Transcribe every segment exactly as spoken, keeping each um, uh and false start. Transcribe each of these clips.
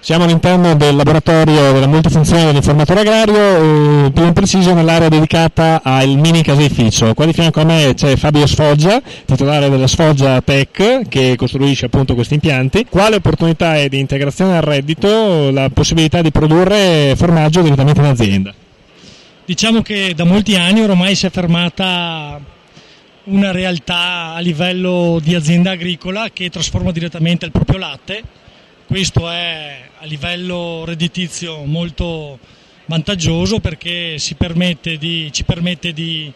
Siamo all'interno del laboratorio della multifunzione dell'informatore agrario, eh, più in preciso nell'area dedicata al mini caseificio. Qua di fianco a me c'è Fabio Sfoggia, titolare della Sfoggia Tech, che costruisce appunto questi impianti. Quale opportunità è di integrazione al reddito la possibilità di produrre formaggio direttamente in azienda? Diciamo che da molti anni ormai si è fermata una realtà a livello di azienda agricola che trasforma direttamente il proprio latte. Questo è a livello redditizio molto vantaggioso perché si permette di, ci permette di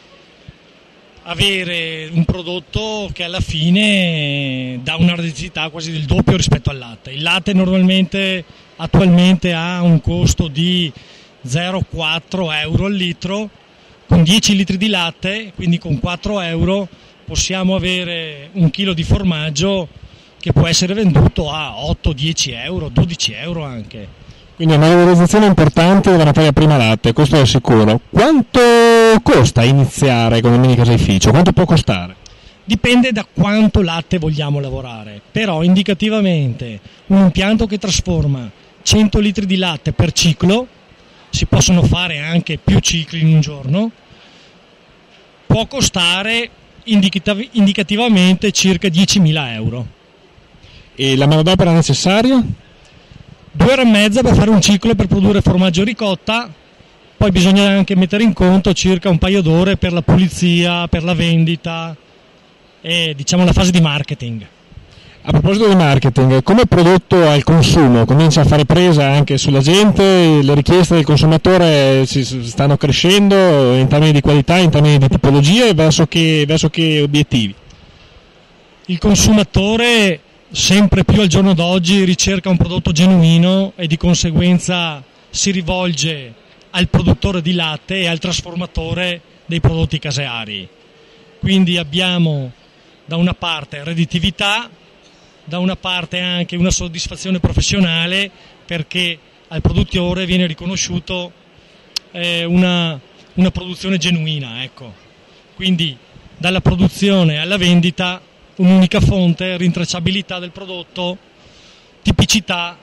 avere un prodotto che alla fine dà una redditività quasi del doppio rispetto al latte. Il latte normalmente attualmente ha un costo di zero virgola quattro euro al litro, con dieci litri di latte, quindi con quattro euro possiamo avere un chilo di formaggio che può essere venduto a otto dieci euro, dodici euro anche. Quindi una valorizzazione importante della materia prima latte, questo è sicuro. Quanto costa iniziare con il mini caseificio? Quanto può costare? Dipende da quanto latte vogliamo lavorare, però indicativamente un impianto che trasforma cento litri di latte per ciclo, si possono fare anche più cicli in un giorno, può costare indicativ- indicativamente circa diecimila euro. E la manodopera necessaria? Due ore e mezza per fare un ciclo per produrre formaggio ricotta, poi bisogna anche mettere in conto circa un paio d'ore per la pulizia, per la vendita e diciamo la fase di marketing. A proposito di marketing, come prodotto al consumo comincia a fare presa anche sulla gente, le richieste del consumatore si stanno crescendo in termini di qualità, in termini di tipologie e verso che, verso che obiettivi? Il consumatore sempre più al giorno d'oggi ricerca un prodotto genuino e di conseguenza si rivolge al produttore di latte e al trasformatore dei prodotti caseari. Quindi abbiamo da una parte redditività, da una parte anche una soddisfazione professionale perché al produttore viene riconosciuto eh, una, una produzione genuina, ecco. Quindi dalla produzione alla vendita un'unica fonte, rintracciabilità del prodotto, tipicità.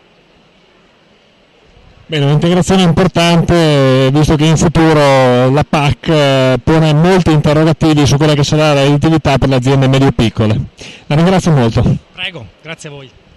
Bene, un'integrazione importante, visto che in futuro la P A C pone molti interrogativi su quella che sarà la redditività per le aziende medio-piccole. La ringrazio molto. Prego, grazie a voi.